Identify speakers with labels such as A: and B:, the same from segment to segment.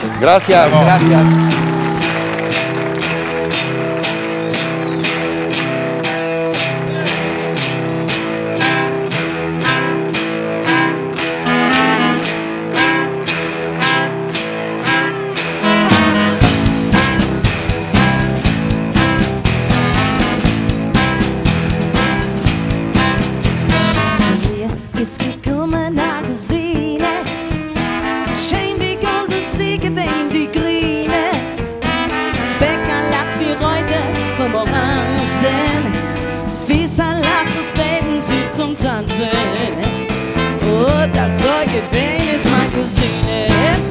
A: Gracias, gracias.
B: Ist gekommen nach Kusine, schön wie Gold, sie gewinnt die Grine. Bäcker lacht wie Reute vom Orangen, Fieser lacht das Beten sich zum Tanzen. Oh, das soll gewinnt ist meine Kusine.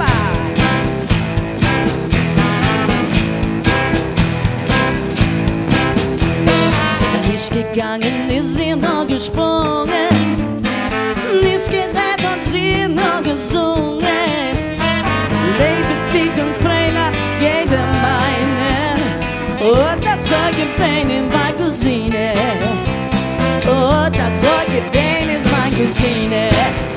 B: Nicht gegangen ist sie noch gesprungen, nicht gerät und sie nur gesungen. Lebe dick und frei nach jedem meinen. Oh, das soll gewähnt in meine Kusine. Oh, das soll gewähnt ist meine Kusine.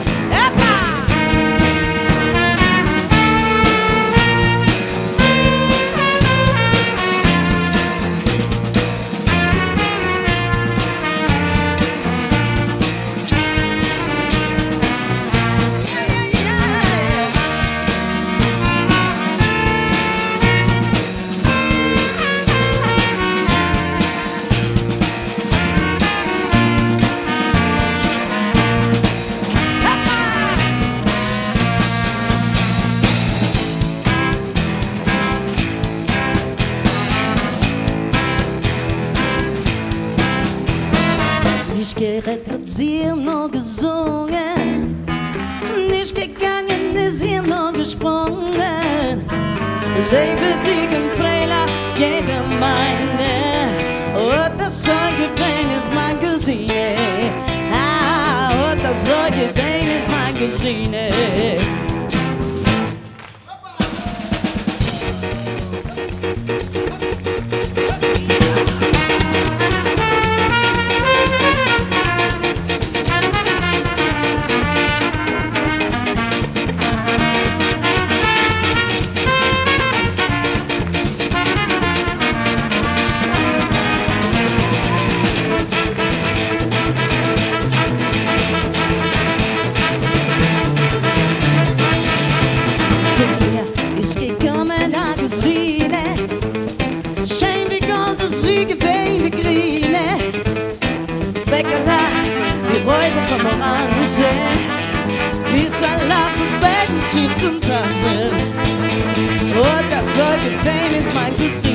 B: Nicht gerettet, sie nur gesungen. Nicht gegangen, ist sie nur gesprungen. Lebe dick und frei, lacht jeder meine. Oh, das soll gewähnt ist mein Kusine. Ah, oh, das soll gewähnt ist mein Kusine. Ist gekommen nach Kusine, schön wie Gold, sie gewähnt die Grine. Bäcker lacht wie Reute vom Orangen, Fieser lacht das Becken sich zum Tanzen. Oh, das soll gewähnt ist mein Kusine.